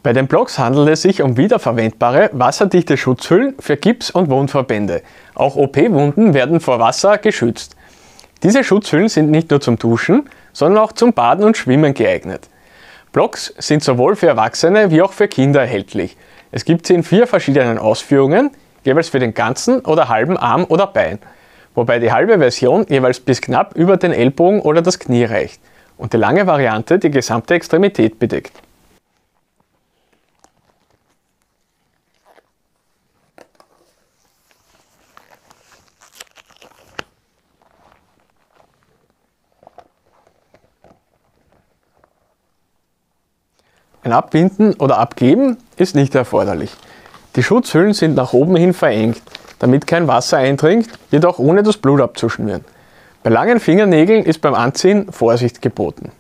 Bei den Blocks handelt es sich um wiederverwendbare, wasserdichte Schutzhüllen für Gips- und Wundverbände. Auch OP-Wunden werden vor Wasser geschützt. Diese Schutzhüllen sind nicht nur zum Duschen, sondern auch zum Baden und Schwimmen geeignet. Blocks sind sowohl für Erwachsene wie auch für Kinder erhältlich. Es gibt sie in 4 verschiedenen Ausführungen, jeweils für den ganzen oder halben Arm oder Bein, wobei die halbe Version jeweils bis knapp über den Ellbogen oder das Knie reicht und die lange Variante die gesamte Extremität bedeckt. Ein Abbinden oder Abgeben ist nicht erforderlich. Die Schutzhüllen sind nach oben hin verengt, damit kein Wasser eindringt, jedoch ohne das Blut abzuschnüren. Bei langen Fingernägeln ist beim Anziehen Vorsicht geboten.